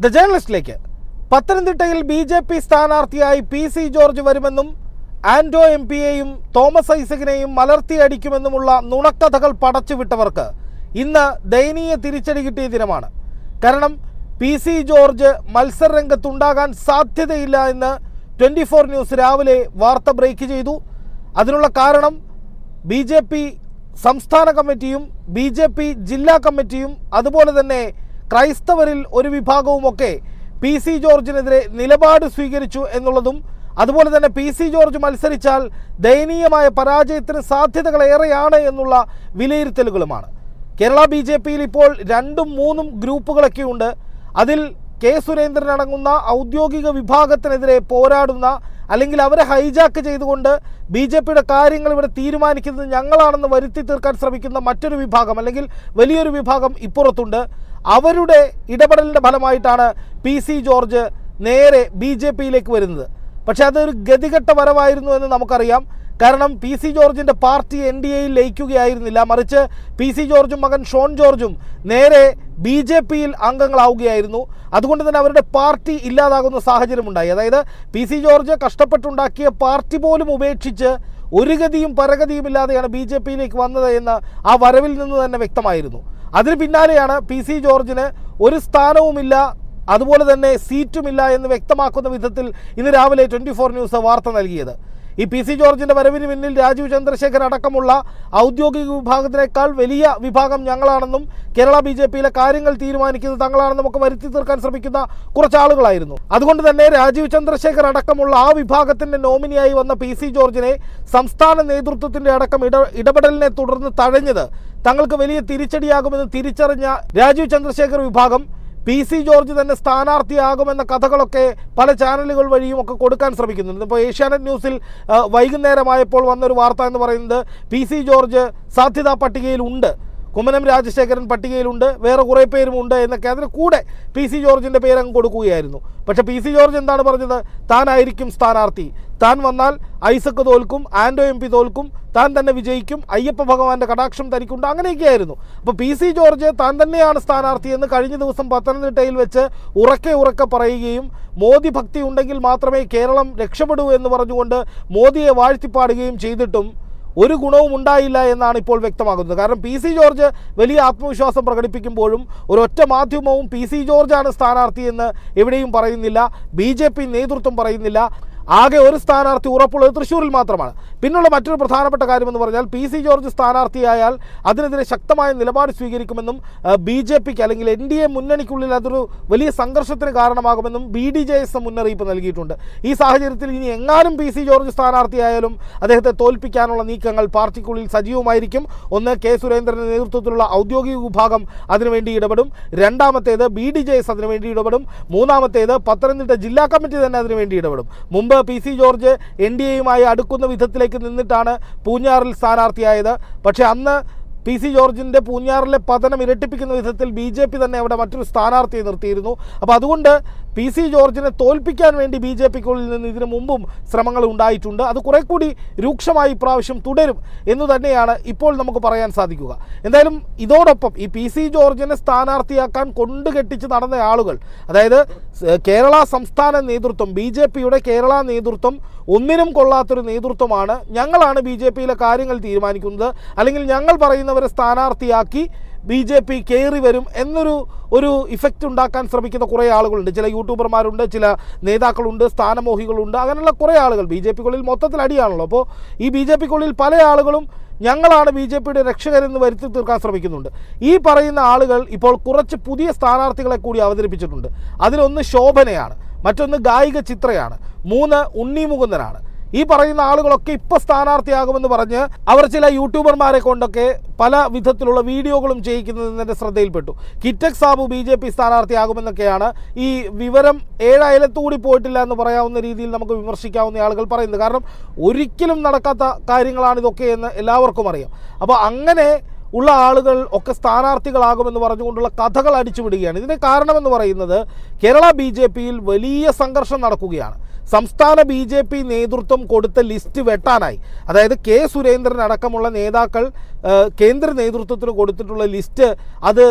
The ജേർണലിസ്റ്റിലേക്ക് പത്തനംതിട്ടയിൽ BJP. സ്ഥാനാർത്ഥിയായി PC George വരുമെന്നും ആന്റോ MP-യെയും തോമസ് ഐസകിനെയും മലർത്തിയടിക്കുമെന്നുമുള്ള നുണക്കഥകൾ പടച്ചുവിട്ടവർക്ക് ഇന്ന് ദയനീയ തിരിച്ചടി കിട്ടിയ ദിനമാണ്. കാരണം PC ജോർജ് മത്സരരംഗത്തുണ്ടാകാൻ സാധ്യതയില്ല എന്ന് 24 ന്യൂസ് രാവിലെ വാർത്ത ബ്രേക്ക് ചെയ്തു. അതിനുള്ള കാരണം ബി.ജെ.പി. സംസ്ഥാന കമ്മിറ്റിയും ബി.ജെ.പി. ജില്ലാ കമ്മിറ്റിയും അതുപോലെ തന്നെ ക്രൈസ്തവരിൽ ഒരു വിഭാഗവുമൊക്കെ PC ജോർജിനെതിരെ നിലപാട് സ്വീകരിച്ചു എന്നുള്ളതും അതുപോലെ തന്നെ PC ജോർജ് മത്സരിച്ചാൽ ദയനീയമായ പരാജയത്തിന് സാധ്യതകൾ ഏറെയാണ് എന്നുള്ള വിലയിരുത്തലുകളുമാണ്. കേരള ബി.ജെ.പിയിൽ ഇപ്പോൾ 2ഉം 3ഉം ഗ്രൂപ്പുകളൊക്കെയുണ്ട്. അതിൽ കെ സുരേന്ദ്രൻ അടങ്ങുന്ന ഔദ്യോഗിക വിഭാഗത്തിനെതിരെ പോരാടുന്ന അല്ലെങ്കിൽ അവരെ ഹൈജാക്ക് ചെയ്തുകൊണ്ട് ബി.ജെ.പിയുടെ കാര്യങ്ങൾ ഇവിടെ തീരുമാനിക്കുന്നത് ഞങ്ങളാണെന്ന് വരുത്തി തീർക്കാൻ ശ്രമിക്കുന്ന മറ്റൊരു വിഭാഗം അല്ലെങ്കിൽ വലിയൊരു വിഭാഗം ഇപ്പുറത്തുണ്ട്. അവരുടെ ഇടപെടലിൻ്റെ ഫലമായിട്ടാണ് PC ജോർജ് നേരെ ബി.ജെ.പിയിലേക്ക് വരുന്നത്. പക്ഷേ അതൊരു ഗതികെട്ട വരവായിരുന്നു എന്ന് നമുക്കറിയാം. കാരണം PC ജോർജിൻ്റെ പാർട്ടി NDAയിൽ ലയിക്കുകയായിരുന്നില്ല, മറിച്ച് PC ജോർജും മകൻ ഷോൺ ജോർജും നേരെ ബി.ജെ.പിയിൽ അംഗങ്ങളാവുകയായിരുന്നു. അതുകൊണ്ട് തന്നെ അവരുടെ പാർട്ടി ഇല്ലാതാകുന്ന സാഹചര്യമുണ്ടായി. അതായത് PC ജോർജ് കഷ്ടപ്പെട്ടുണ്ടാക്കിയ പാർട്ടി പോലും ഉപേക്ഷിച്ച് ഒരു ഗതിയും പരഗതിയും ഇല്ലാതെയാണ് ബി.ജെ.പിയിലേക്ക് വന്നത് എന്ന് ആ വരവിൽ നിന്ന് തന്നെ വ്യക്തമായിരുന്നു. അതിന് പിന്നാലെയാണ് PC ജോർജിന് ഒരു സ്ഥാനവുമില്ല, അതുപോലെ തന്നെ സീറ്റുമില്ല എന്ന് വ്യക്തമാക്കുന്ന വിധത്തിൽ ഇന്ന് രാവിലെ 24 ന്യൂസ് വാർത്ത നൽകിയത്. ഈ PC ജോർജിൻ്റെ വരവിന് പിന്നിൽ രാജീവ് ചന്ദ്രശേഖർ അടക്കമുള്ള ഔദ്യോഗിക വിഭാഗത്തിനേക്കാൾ വലിയ വിഭാഗം ഞങ്ങളാണെന്നും കേരള ബി.ജെ.പിയിലെ കാര്യങ്ങൾ തീരുമാനിക്കുന്നത് തങ്ങളാണെന്നും ഒക്കെ വരുത്തി തീർക്കാൻ ശ്രമിക്കുന്ന കുറച്ച് ആളുകളായിരുന്നു. അതുകൊണ്ട് തന്നെ രാജീവ് ചന്ദ്രശേഖർ അടക്കമുള്ള ആ വിഭാഗത്തിൻ്റെ നോമിനിയായി വന്ന PC ജോർജിനെ സംസ്ഥാന നേതൃത്വത്തിൻ്റെ അടക്കം ഇടപെടലിനെ തുടർന്ന് തഴഞ്ഞത് തങ്ങൾക്ക് വലിയ തിരിച്ചടിയാകുമെന്ന് തിരിച്ചറിഞ്ഞ രാജീവ് ചന്ദ്രശേഖർ വിഭാഗം PC ജോർജ് തന്നെ സ്ഥാനാർത്ഥിയാകുമെന്ന കഥകളൊക്കെ പല ചാനലുകൾ വഴിയും ഒക്കെ കൊടുക്കാൻ ശ്രമിക്കുന്നുണ്ട്. ഇപ്പോൾ ഏഷ്യാനെറ്റ് ന്യൂസിൽ വൈകുന്നേരമായപ്പോൾ വന്നൊരു വാർത്ത എന്ന് പറയുന്നത് PC ജോർജ് സാധ്യതാ പട്ടികയിലുണ്ട്, കുമ്മനം രാജശേഖരൻ പട്ടികയിലുണ്ട്, വേറെ കുറേ പേരുമുണ്ട് എന്നൊക്കെ അതിന് കൂടെ PC ജോർജിൻ്റെ പേരങ്ങ് കൊടുക്കുകയായിരുന്നു. പക്ഷേ PC ജോർജ് എന്താണ് പറഞ്ഞത്? താനായിരിക്കും സ്ഥാനാർത്ഥി, താൻ വന്നാൽ ഐസക് തോൽക്കും, ആന്റോ MP തോൽക്കും, താൻ തന്നെ വിജയിക്കും, അയ്യപ്പ ഭഗവാന്റെ കടാക്ഷം തനിക്കുണ്ട്, അങ്ങനെയൊക്കെയായിരുന്നു. അപ്പോൾ PC ജോർജ് താൻ തന്നെയാണ് സ്ഥാനാർത്ഥി എന്ന് കഴിഞ്ഞ ദിവസം പത്തനംതിട്ടയിൽ വെച്ച് ഉറക്കെ പറയുകയും മോദി ഭക്തി ഉണ്ടെങ്കിൽ മാത്രമേ കേരളം രക്ഷപ്പെടൂ എന്ന് പറഞ്ഞുകൊണ്ട് മോദിയെ വാഴ്ത്തിപ്പാടുകയും ചെയ്തിട്ടും ഒരു ഗുണവും ഉണ്ടായില്ല എന്നാണ് ഇപ്പോൾ വ്യക്തമാകുന്നത്. കാരണം PC ജോർജ് വലിയ ആത്മവിശ്വാസം പ്രകടിപ്പിക്കുമ്പോഴും ഒരൊറ്റ മാധ്യമവും PC ജോർജാണ് സ്ഥാനാർത്ഥി എന്ന് എവിടെയും പറയുന്നില്ല, ബി.ജെ.പി. നേതൃത്വം പറയുന്നില്ല. ആകെ ഒരു സ്ഥാനാർത്ഥി ഉറപ്പുള്ളത് തൃശ്ശൂരിൽ മാത്രമാണ്. പിന്നുള്ള മറ്റൊരു പ്രധാനപ്പെട്ട കാര്യമെന്ന് പറഞ്ഞാൽ PC ജോർജ് സ്ഥാനാർത്ഥിയായാൽ അതിനെതിരെ ശക്തമായ നിലപാട് സ്വീകരിക്കുമെന്നും ബി.ജെ.പിക്ക് അല്ലെങ്കിൽ NDA മുന്നണിക്കുള്ളിൽ അതൊരു വലിയ സംഘർഷത്തിന് കാരണമാകുമെന്നും BDJS മുന്നറിയിപ്പ് നൽകിയിട്ടുണ്ട്. ഈ സാഹചര്യത്തിൽ ഇനി എങ്ങാനും PC ജോർജ് സ്ഥാനാർത്ഥിയായാലും അദ്ദേഹത്തെ തോൽപ്പിക്കാനുള്ള നീക്കങ്ങൾ പാർട്ടിക്കുള്ളിൽ സജീവമായിരിക്കും. ഒന്ന്, കെ സുരേന്ദ്രൻ്റെ നേതൃത്വത്തിലുള്ള ഔദ്യോഗിക വിഭാഗം അതിനുവേണ്ടി ഇടപെടും. രണ്ടാമത്തേത് BDJS അതിനുവേണ്ടി ഇടപെടും. മൂന്നാമത്തേത് പത്തനംതിട്ട ജില്ലാ കമ്മിറ്റി തന്നെ അതിനുവേണ്ടി ഇടപെടും. മുമ്പ് PC ജോർജ് NDAയുമായി അടുക്കുന്ന വിധത്തിലേക്ക് നിന്നിട്ടാണ് പൂഞ്ഞാറിൽ സ്ഥാനാർത്ഥിയായത്. പക്ഷേ അന്ന് PC ജോർജിൻ്റെ പൂഞ്ഞാറിലെ പതനം ഇരട്ടിപ്പിക്കുന്ന വിധത്തിൽ ബി.ജെ.പി. തന്നെ അവിടെ മറ്റൊരു സ്ഥാനാർത്ഥിയെ നിർത്തിയിരുന്നു. അപ്പോൾ അതുകൊണ്ട് PC ജോർജിനെ തോൽപ്പിക്കാൻ വേണ്ടി ബി.ജെ.പിക്കുള്ളിൽ നിന്ന് ഇതിനു മുമ്പും ശ്രമങ്ങൾ ഉണ്ടായിട്ടുണ്ട്. അത് കുറെ കൂടി രൂക്ഷമായി ഇപ്രാവശ്യം തുടരും എന്ന് തന്നെയാണ് ഇപ്പോൾ നമുക്ക് പറയാൻ സാധിക്കുക. എന്തായാലും ഇതോടൊപ്പം ഈ PC ജോർജിനെ സ്ഥാനാർത്ഥിയാക്കാൻ കൊണ്ടുകെട്ടിച്ച് നടന്ന ആളുകൾ, അതായത് കേരള സംസ്ഥാന നേതൃത്വം, ബി.ജെ.പിയുടെ കേരള നേതൃത്വം ഒന്നിനും കൊള്ളാത്തൊരു നേതൃത്വമാണ്, ഞങ്ങളാണ് ബി.ജെ.പിയിലെ കാര്യങ്ങൾ തീരുമാനിക്കുന്നത്, അല്ലെങ്കിൽ ഞങ്ങൾ പറയുന്നവരെ സ്ഥാനാർത്ഥിയാക്കി ബി.ജെ.പി. കയറി വരും എന്നൊരു ഇഫക്റ്റ് ഉണ്ടാക്കാൻ ശ്രമിക്കുന്ന കുറേ ആളുകളുണ്ട്. ചില യൂട്യൂബർമാരുണ്ട്, ചില നേതാക്കളുണ്ട്, സ്ഥാനമോഹികളുണ്ട്, അങ്ങനെയുള്ള കുറേ ആളുകൾ. ബി.ജെ.പിക്കുള്ളിൽ മൊത്തത്തിൽ അടിയാണല്ലോ. അപ്പോൾ ഈ ബി.ജെ.പിക്കുള്ളിൽ പല ആളുകളും ഞങ്ങളാണ് ബി.ജെ.പിയുടെ രക്ഷകരെന്ന് വരുത്തി തീർക്കാൻ ശ്രമിക്കുന്നുണ്ട്. ഈ പറയുന്ന ആളുകൾ ഇപ്പോൾ കുറച്ച് പുതിയ സ്ഥാനാർത്ഥികളെ കൂടി അവതരിപ്പിച്ചിട്ടുണ്ട്. അതിലൊന്ന് ശോഭനയാണ്, മറ്റൊന്ന് ഗായിക ചിത്രയാണ്, 3 ഉണ്ണി മുകുന്ദനാണ്. ഈ പറയുന്ന ആളുകളൊക്കെ ഇപ്പോൾ സ്ഥാനാർത്ഥിയാകുമെന്ന് പറഞ്ഞ് അവർ ചില യൂട്യൂബർമാരെ കൊണ്ടൊക്കെ പല വിധത്തിലുള്ള വീഡിയോകളും ചെയ്യിക്കുന്നതിൻ്റെ ശ്രദ്ധയിൽപ്പെട്ടു. കിറ്റക് സാബു ബി.ജെ.പി. സ്ഥാനാർത്ഥിയാകുമെന്നൊക്കെയാണ് ഈ വിവരം 7 അയലത്തുകൂടി പോയിട്ടില്ല എന്ന് പറയാവുന്ന രീതിയിൽ നമുക്ക് വിമർശിക്കാവുന്ന ആളുകൾ പറയുന്നത്. കാരണം ഒരിക്കലും നടക്കാത്ത കാര്യങ്ങളാണിതൊക്കെ എന്ന് എല്ലാവർക്കും അറിയാം. അപ്പോൾ അങ്ങനെ ഉള്ള ആളുകൾ ഒക്കെ സ്ഥാനാർത്ഥികളാകുമെന്ന് പറഞ്ഞുകൊണ്ടുള്ള കഥകൾ അടിച്ചുവിടുകയാണ്. ഇതിന് കാരണമെന്ന് പറയുന്നത് കേരള ബി.ജെ.പിയിൽ വലിയ സംഘർഷം നടക്കുകയാണ്. സംസ്ഥാന ബി.ജെ.പി. നേതൃത്വം കൊടുത്ത ലിസ്റ്റ് വെട്ടാനായി, അതായത് കെ സുരേന്ദ്രൻ അടക്കമുള്ള നേതാക്കൾ കേന്ദ്ര നേതൃത്വത്തിന് കൊടുത്തിട്ടുള്ള ലിസ്റ്റ് അത്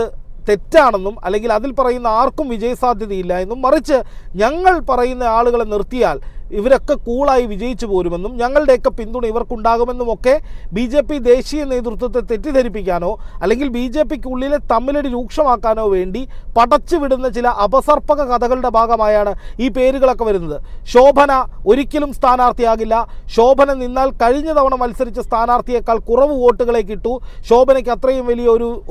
തെറ്റാണെന്നും അല്ലെങ്കിൽ അതിൽ പറയുന്ന ആർക്കും വിജയസാധ്യതയില്ല എന്നും, മറിച്ച് ഞങ്ങൾ പറയുന്ന ആളുകളെ നിർത്തിയാൽ ഇവരൊക്കെ കൂളായി വിജയിച്ചു പോരുമെന്നും ഞങ്ങളുടെയൊക്കെ പിന്തുണ ഇവർക്കുണ്ടാകുമെന്നുമൊക്കെ ബി ജെ പി ദേശീയ നേതൃത്വത്തെ തെറ്റിദ്ധരിപ്പിക്കാനോ അല്ലെങ്കിൽ ബി ജെ പിക്കുള്ളിലെ തമ്മിലടി രൂക്ഷമാക്കാനോ വേണ്ടി പടച്ചുവിടുന്ന ചില അപസർപ്പക കഥകളുടെ ഭാഗമായാണ് ഈ പേരുകളൊക്കെ വരുന്നത്. ശോഭന ഒരിക്കലും സ്ഥാനാർത്ഥിയാകില്ല. ശോഭന നിന്നാൽ കഴിഞ്ഞ തവണ മത്സരിച്ച സ്ഥാനാർത്ഥിയേക്കാൾ കുറവ് വോട്ടുകളെ കിട്ടൂ. ശോഭനയ്ക്ക് അത്രയും വലിയ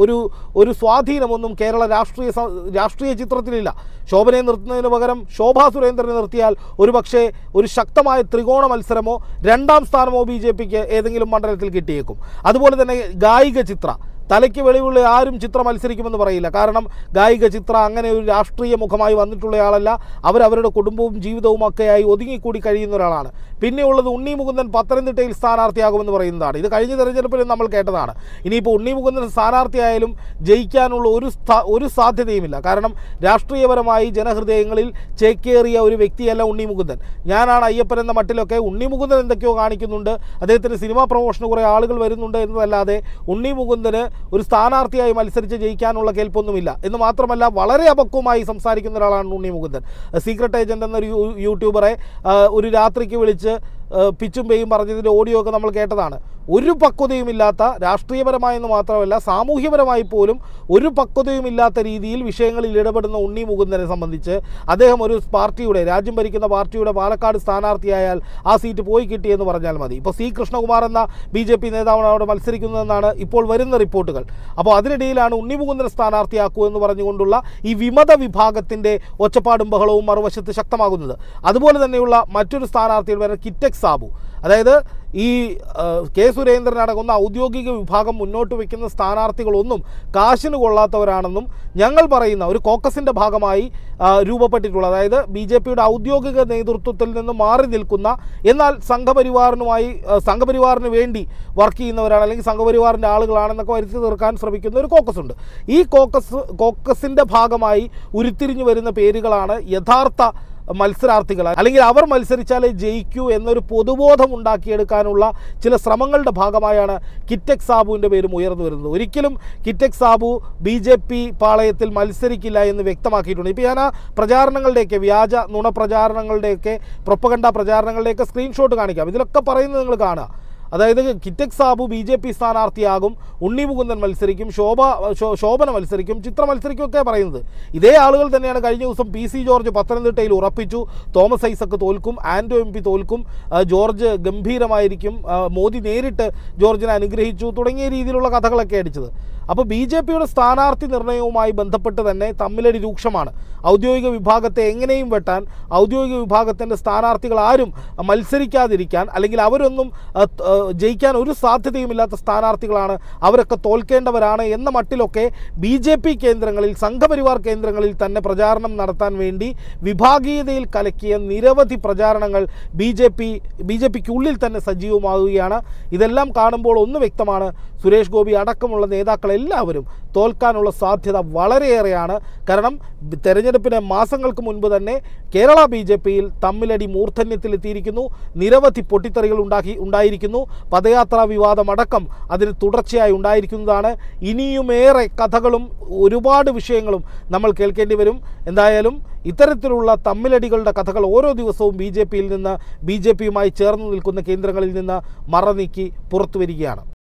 ഒരു സ്വാധീനമൊന്നും കേരള രാഷ്ട്രീയ ചിത്രത്തിലില്ല. ശോഭനയെ നിർത്തുന്നതിന് പകരം ശോഭാ സുരേന്ദ്രനെ നിർത്തിയാൽ ഒരുപക്ഷെ ഒരു ശക്തമായ ത്രികോണ മത്സരമോ രണ്ടാം സ്ഥാനമോ ബി ജെ പിക്ക് ഏതെങ്കിലും മണ്ഡലത്തിൽ കിട്ടിയേക്കും. അതുപോലെ തന്നെ ഗായിക ചിത്ര, തലയ്ക്ക് വെളിവുള്ള ആരും ചിത്ര മത്സരിക്കുമെന്ന് പറയില്ല. കാരണം ഗായിക ചിത്ര അങ്ങനെ ഒരു രാഷ്ട്രീയ മുഖമായി വന്നിട്ടുള്ളയാളല്ല. അവരവരുടെ കുടുംബവും ജീവിതവും ഒക്കെയായി ഒതുങ്ങിക്കൂടി കഴിയുന്ന ഒരാളാണ്. പിന്നെയുള്ളത് ഉണ്ണി മുകുന്ദൻ പത്തനംതിട്ടയിൽ സ്ഥാനാർത്ഥിയാകുമെന്ന് പറയുന്നതാണ്. ഇത് കഴിഞ്ഞ തെരഞ്ഞെടുപ്പിൽ നമ്മൾ കേട്ടതാണ്. ഇനിയിപ്പോൾ ഉണ്ണി മുകുന്ദൻ സ്ഥാനാർത്ഥിയായാലും ജയിക്കാനുള്ള ഒരു സാധ്യതയുമില്ല. കാരണം രാഷ്ട്രീയപരമായി ജനഹൃദയങ്ങളിൽ ചേക്കേറിയ ഒരു വ്യക്തിയല്ല ഉണ്ണി മുകുന്ദൻ. ഞാനാണ് അയ്യപ്പൻ എന്ന മട്ടിലൊക്കെ ഉണ്ണി മുകുന്ദൻ എന്തൊക്കെയോ കാണിക്കുന്നുണ്ട്. അദ്ദേഹത്തിന് സിനിമാ പ്രൊമോഷന് കുറേ ആളുകൾ വരുന്നുണ്ട് എന്നതല്ലാതെ ഉണ്ണി മുകുന്ദന് ഒരു സ്ഥാനാർത്ഥിയായി മത്സരിച്ച് ജയിക്കാനുള്ള കേൾപ്പൊന്നുമില്ല. എന്ന് മാത്രമല്ല വളരെ അപക്വമായി സംസാരിക്കുന്ന ഒരാളാണ് ഉണ്ണി മുകുന്ദൻ. സീക്രട്ട് ഏജന്റ് എന്നൊരു യൂട്യൂബറെ ഒരു രാത്രിക്ക് വിളിച്ച് പിച്ചും പേയും പറഞ്ഞതിൻ്റെ ഓഡിയോ ഒക്കെ നമ്മൾ കേട്ടതാണ്. ഒരു പക്വതയുമില്ലാത്ത, രാഷ്ട്രീയപരമായെന്ന് മാത്രമല്ല സാമൂഹ്യപരമായി പോലും ഒരു പക്വതയുമില്ലാത്ത രീതിയിൽ വിഷയങ്ങളിൽ ഇടപെടുന്ന ഉണ്ണി മുകുന്ദനെ സംബന്ധിച്ച് അദ്ദേഹം ഒരു പാർട്ടിയുടെ, രാജ്യം ഭരിക്കുന്ന പാർട്ടിയുടെ പാലക്കാട് സ്ഥാനാർത്ഥിയായാൽ ആ സീറ്റ് പോയി കിട്ടിയെന്ന് പറഞ്ഞാൽ മതി. ഇപ്പോൾ സി കൃഷ്ണകുമാർ എന്ന ബി ജെ പി നേതാവാണ് അവിടെ മത്സരിക്കുന്നതെന്നാണ് ഇപ്പോൾ വരുന്ന റിപ്പോർട്ടുകൾ. അപ്പോൾ അതിനിടയിലാണ് ഉണ്ണി മുകുന്ദനെ സ്ഥാനാർത്ഥിയാക്കൂ എന്ന് പറഞ്ഞുകൊണ്ടുള്ള ഈ വിമത വിഭാഗത്തിൻ്റെ ഒച്ചപ്പാടും ബഹളവും മറുവശത്ത് ശക്തമാകുന്നത്. അതുപോലെ തന്നെയുള്ള മറ്റൊരു സ്ഥാനാർത്ഥിയുടെ പേര് കിറ്റെക്സ് സാബു. അതായത് ഈ കെ സുരേന്ദ്രൻ അടങ്ങുന്ന ഔദ്യോഗിക വിഭാഗം മുന്നോട്ട് വയ്ക്കുന്ന സ്ഥാനാർത്ഥികളൊന്നും കാശിന് കൊള്ളാത്തവരാണെന്നും ഞങ്ങൾ പറയുന്ന ഒരു കോക്കസിൻ്റെ ഭാഗമായി രൂപപ്പെട്ടിട്ടുള്ള, അതായത് ബി ജെ പിയുടെ ഔദ്യോഗിക നേതൃത്വത്തിൽ നിന്ന് മാറി നിൽക്കുന്ന എന്നാൽ സംഘപരിവാറിന് വേണ്ടി വർക്ക് ചെയ്യുന്നവരാണ് അല്ലെങ്കിൽ സംഘപരിവാറിൻ്റെ ആളുകളാണെന്നൊക്കെ വരുത്തി തീർക്കാൻ ശ്രമിക്കുന്ന ഒരു കോക്കസ് ഉണ്ട്. ഈ കോക്കസിൻ്റെ ഭാഗമായി ഉരുത്തിരിഞ്ഞു വരുന്ന പേരുകളാണ് യഥാർത്ഥ മത്സരാർത്ഥികൾ, അല്ലെങ്കിൽ അവർ മത്സരിച്ചാലേ ജയിക്കൂ എന്നൊരു പൊതുബോധം ഉണ്ടാക്കിയെടുക്കാനുള്ള ചില ശ്രമങ്ങളുടെ ഭാഗമായാണ് കിറ്റെക്സ് സാബുവിൻ്റെ പേരും ഉയർന്നു വരുന്നത്. ഒരിക്കലും Kitex Sabu B J P പാളയത്തിൽ മത്സരിക്കില്ല എന്ന് വ്യക്തമാക്കിയിട്ടുണ്ട്. ഇപ്പോൾ ഞാൻ ആ പ്രചാരണങ്ങളുടെയൊക്കെ, വ്യാജ നുണ പ്രചാരണങ്ങളുടെയൊക്കെ, പ്രൊപ്പഗണ്ട പ്രചാരണങ്ങളുടെയൊക്കെ സ്ക്രീൻഷോട്ട് കാണിക്കാം. ഇതിലൊക്കെ പറയുന്നത് നിങ്ങൾ കാണുക. അതായത് Kitex Sabu B J P സ്ഥാനാർത്ഥിയാകും, ഉണ്ണി മുകുന്ദൻ മത്സരിക്കും, ശോഭന മത്സരിക്കും, ചിത്ര മത്സരിക്കും ഒക്കെ പറയുന്നത്. ഇതേ ആളുകൾ തന്നെയാണ് കഴിഞ്ഞ ദിവസം പി സി ജോർജ് പത്തനംതിട്ടയിൽ ഉറപ്പിച്ചു. തോമസ് ഐസക് തോൽക്കും, ആൻഡോ എം പി തോൽക്കും, ജോർജ് ഗംഭീരമായിരിക്കും, മോദി നേരിട്ട് ജോർജിനെ അനുഗ്രഹിച്ചു തുടങ്ങിയ രീതിയിലുള്ള കഥകളൊക്കെ അടിച്ചത്. അപ്പോൾ ബി ജെ പിയുടെ സ്ഥാനാർത്ഥി നിർണയവുമായി ബന്ധപ്പെട്ട് തന്നെ തമ്മിലടി രൂക്ഷമാണ്. ഔദ്യോഗിക വിഭാഗത്തെ എങ്ങനെയും വെട്ടാൻ, ഔദ്യോഗിക വിഭാഗത്തിൻ്റെ സ്ഥാനാർത്ഥികൾ ആരും മത്സരിക്കാതിരിക്കാൻ, അല്ലെങ്കിൽ അവരൊന്നും ജയിക്കാൻ ഒരു സാധ്യതയുമില്ലാത്ത സ്ഥാനാർത്ഥികളാണ്, അവരൊക്കെ തോൽക്കേണ്ടവരാണ് എന്ന മട്ടിലൊക്കെ ബി ജെ പി കേന്ദ്രങ്ങളിൽ, സംഘപരിവാർ കേന്ദ്രങ്ങളിൽ തന്നെ പ്രചാരണം നടത്താൻ വേണ്ടി വിഭാഗീയതയിൽ കലക്കിയ നിരവധി പ്രചാരണങ്ങൾ ബി ജെ പിക്കുള്ളിൽ തന്നെ സജീവമാവുകയാണ്. ഇതെല്ലാം കാണുമ്പോൾ ഒന്ന് വ്യക്തമാണ്, സുരേഷ് ഗോപി അടക്കമുള്ള നേതാക്കളെല്ലാവരും തോൽക്കാനുള്ള സാധ്യത വളരെയേറെയാണ്. കാരണം തെരഞ്ഞെടുപ്പിന് മാസങ്ങൾക്ക് മുൻപ് തന്നെ കേരള ബി ജെ പിയിൽ തമ്മിലടി മൂർധന്യത്തിലെത്തിയിരിക്കുന്നു. നിരവധി പൊട്ടിത്തെറികൾ ഉണ്ടായിരിക്കുന്നു. പദയാത്രാ വിവാദമടക്കം അതിന് തുടർച്ചയായി ഉണ്ടായിരിക്കുന്നതാണ്. ഇനിയുമേറെ കഥകളും ഒരുപാട് വിഷയങ്ങളും നമ്മൾ കേൾക്കേണ്ടി വരും. എന്തായാലും ഇത്തരത്തിലുള്ള തമ്മിലടികളുടെ കഥകൾ ഓരോ ദിവസവും ബി ജെ പിയുമായി ചേർന്ന് നിൽക്കുന്ന കേന്ദ്രങ്ങളിൽ നിന്ന് മറനീക്കി പുറത്തു വരികയാണ്.